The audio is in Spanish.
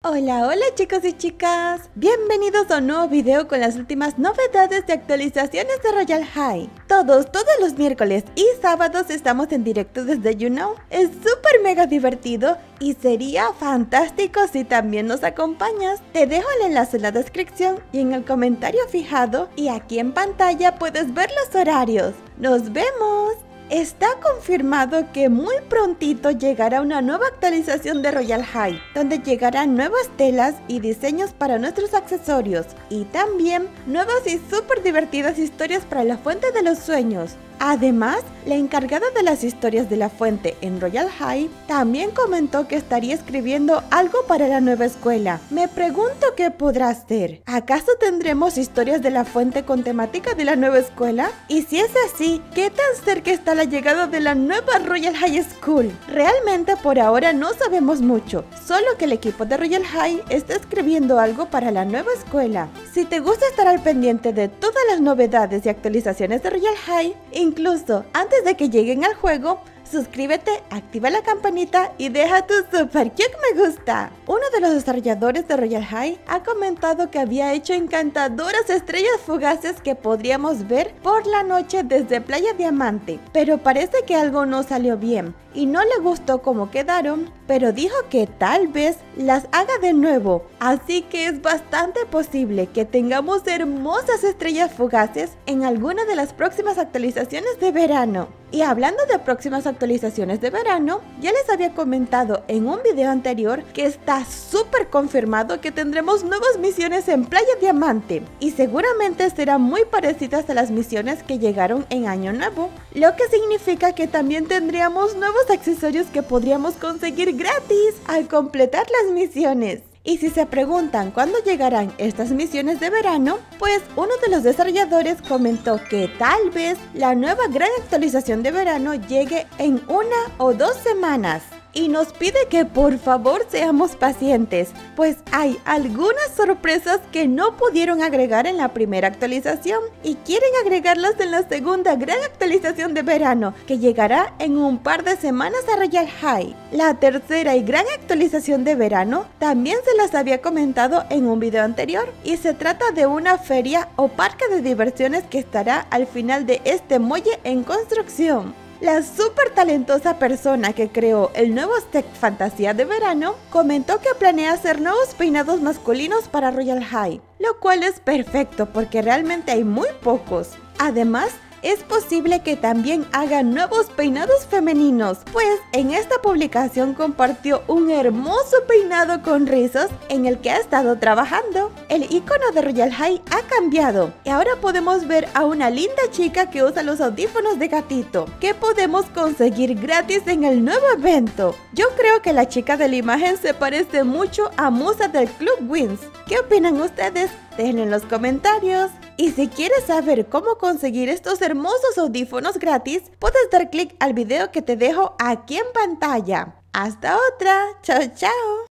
Hola, hola chicos y chicas, bienvenidos a un nuevo video con las últimas novedades de actualizaciones de Royale High. Todos los miércoles y sábados estamos en directo desde YouKnow. Es súper mega divertido y sería fantástico si también nos acompañas. Te dejo el enlace en la descripción y en el comentario fijado, y aquí en pantalla puedes ver los horarios. ¡Nos vemos! Está confirmado que muy prontito llegará una nueva actualización de Royale High, donde llegarán nuevas telas y diseños para nuestros accesorios, y también nuevas y súper divertidas historias para la Fuente de los Sueños. Además, la encargada de las historias de la fuente en Royale High también comentó que estaría escribiendo algo para la nueva escuela. Me pregunto qué podrá ser. ¿Acaso tendremos historias de la fuente con temática de la nueva escuela? Y si es así, ¿qué tan cerca está la llegada de la nueva Royale High School? Realmente por ahora no sabemos mucho, solo que el equipo de Royale High está escribiendo algo para la nueva escuela. Si te gusta estar al pendiente de todas las novedades y actualizaciones de Royale High, incluso antes de que lleguen al juego, suscríbete, activa la campanita y deja tu super cute me gusta. Uno de los desarrolladores de Royale High ha comentado que había hecho encantadoras estrellas fugaces que podríamos ver por la noche desde Playa Diamante, pero parece que algo no salió bien y no le gustó cómo quedaron, pero dijo que tal vez las haga de nuevo, así que es bastante posible que tengamos hermosas estrellas fugaces en alguna de las próximas actualizaciones de verano. Y hablando de próximas actualizaciones de verano, ya les había comentado en un video anterior que está súper confirmado que tendremos nuevas misiones en Playa Diamante, y seguramente serán muy parecidas a las misiones que llegaron en Año Nuevo, lo que significa que también tendríamos nuevos accesorios que podríamos conseguir gratis al completar las misiones. Y si se preguntan cuándo llegarán estas misiones de verano, pues uno de los desarrolladores comentó que tal vez la nueva gran actualización de verano llegue en 1 o 2 semanas. Y nos pide que por favor seamos pacientes, pues hay algunas sorpresas que no pudieron agregar en la primera actualización y quieren agregarlas en la segunda gran actualización de verano, que llegará en un par de semanas a Royale High. La tercera y gran actualización de verano también se las había comentado en un video anterior, y se trata de una feria o parque de diversiones que estará al final de este muelle en construcción. La súper talentosa persona que creó el nuevo Tech Fantasía de verano comentó que planea hacer nuevos peinados masculinos para Royale High, lo cual es perfecto porque realmente hay muy pocos. Además, es posible que también haga nuevos peinados femeninos, pues en esta publicación compartió un hermoso peinado con rizos en el que ha estado trabajando. El icono de Royale High ha cambiado y ahora podemos ver a una linda chica que usa los audífonos de gatito, que podemos conseguir gratis en el nuevo evento. Yo creo que la chica de la imagen se parece mucho a Musa del Club Wings. ¿Qué opinan ustedes? Déjenlo en los comentarios. Y si quieres saber cómo conseguir estos hermosos audífonos gratis, puedes dar clic al video que te dejo aquí en pantalla. ¡Hasta otra! ¡Chao, chao!